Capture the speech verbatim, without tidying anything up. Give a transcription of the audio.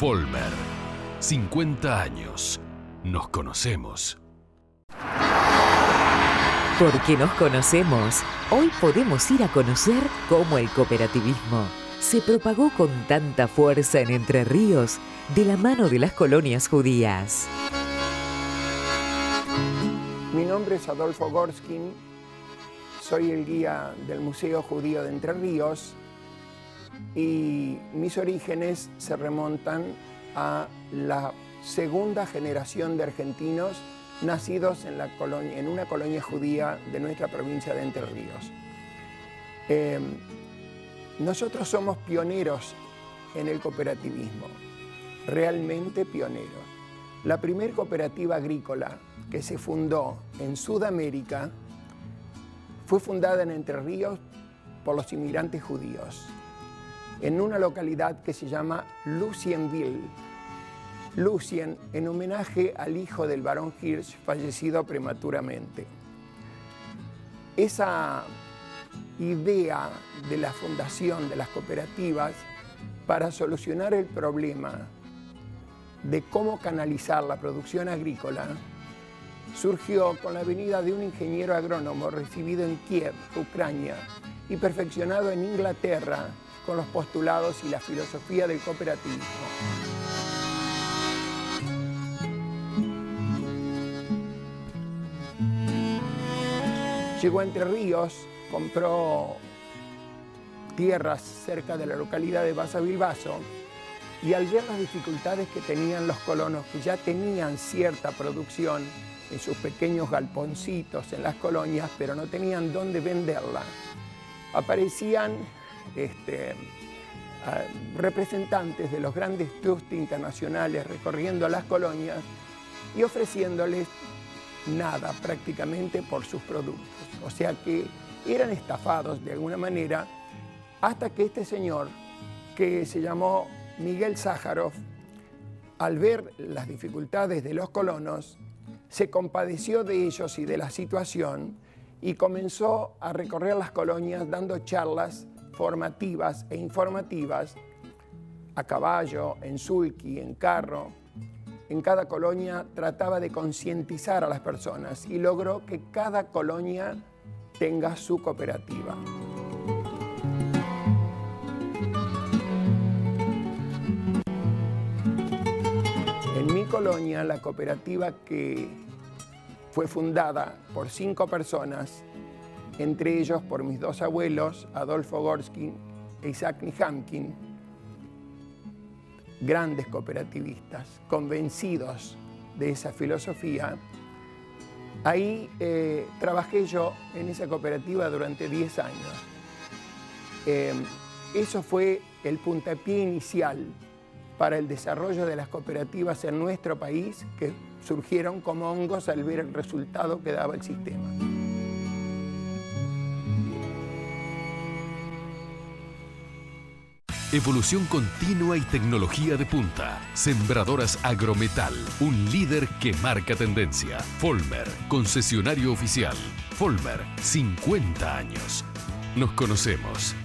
Folmer. cincuenta años. Nos conocemos. Porque nos conocemos, hoy podemos ir a conocer cómo el cooperativismo se propagó con tanta fuerza en Entre Ríos de la mano de las colonias judías. Mi nombre es Adolfo Gorskin, soy el guía del Museo Judío de Entre Ríos y mis orígenes se remontan a la segunda generación de argentinos nacidos en, la colonia, en una colonia judía de nuestra provincia de Entre Ríos. Eh, nosotros somos pioneros en el cooperativismo, realmente pioneros. La primera cooperativa agrícola que se fundó en Sudamérica fue fundada en Entre Ríos por los inmigrantes judíos, en una localidad que se llama Lucienville. Lucien, en homenaje al hijo del barón Hirsch, fallecido prematuramente. Esa idea de la fundación de las cooperativas para solucionar el problema de cómo canalizar la producción agrícola surgió con la venida de un ingeniero agrónomo recibido en Kiev, Ucrania, y perfeccionado en Inglaterra con los postulados y la filosofía del cooperativismo. Llegó a Entre Ríos, compró tierras cerca de la localidad de Basavilbaso y al ver las dificultades que tenían los colonos, que ya tenían cierta producción en sus pequeños galponcitos en las colonias, pero no tenían dónde venderla, aparecían este, uh, representantes de los grandes trusts internacionales recorriendo las colonias y ofreciéndoles nada prácticamente por sus productos. O sea que eran estafados de alguna manera hasta que este señor, que se llamó Miguel Sájarov, al ver las dificultades de los colonos, se compadeció de ellos y de la situación y comenzó a recorrer las colonias dando charlas formativas e informativas a caballo, en sulky, en carro. En cada colonia trataba de concientizar a las personas y logró que cada colonia tenga su cooperativa. En mi colonia, la cooperativa que fue fundada por cinco personas, entre ellos por mis dos abuelos, Adolfo Gorskin e Isaac Nihamkin, grandes cooperativistas, convencidos de esa filosofía. Ahí eh, trabajé yo en esa cooperativa durante diez años. Eh, eso fue el puntapié inicial para el desarrollo de las cooperativas en nuestro país, que surgieron como hongos al ver el resultado que daba el sistema. Evolución continua y tecnología de punta. Sembradoras Agrometal, un líder que marca tendencia. Folmer, concesionario oficial. Folmer, cincuenta años. Nos conocemos.